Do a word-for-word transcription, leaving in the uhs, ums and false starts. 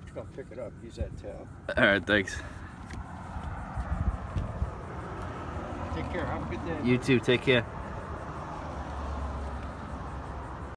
Go pick it up. Use that tail. All right, thanks. Take care. Have a good day. You too. Take care.